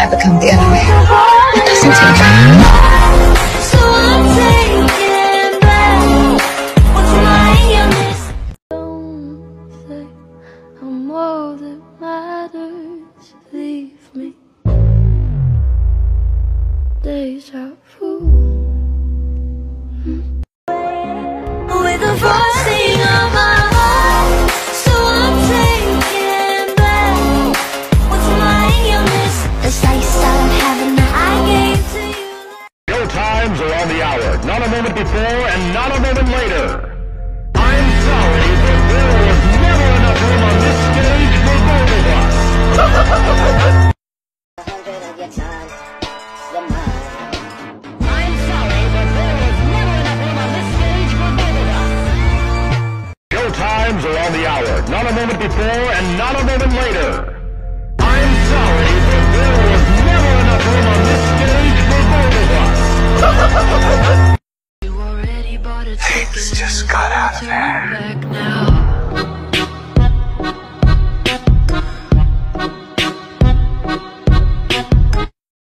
I become the enemy. It doesn't take that. So I'm taking back what's mine. Don't think I'm all that matters. Leave me. Deja vu. With the frosting on my heart, so I'm taking back what's mine. You miss the slice of heaven that I gave to you. Your times are on the hour, not a moment before and not a moment later. I'm sorry, but there was never enough room on this stage for both of us. 100 of your time, your mind. I'm sorry, but there was never enough room on this stage for both of us. Your times are on the hour, not a moment before and not a moment later. I'm sorry, but there was never enough room on this stage for both of us. You already bought a ticket. Things just got out of hand. Back now.